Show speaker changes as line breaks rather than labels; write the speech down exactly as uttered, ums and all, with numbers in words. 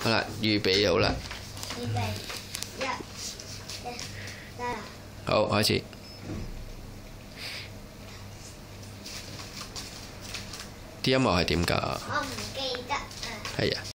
好啦，預備好啦。
預備一、一、得啦。
好，開始。啲音樂係點㗎？
我唔記得啊。
係啊。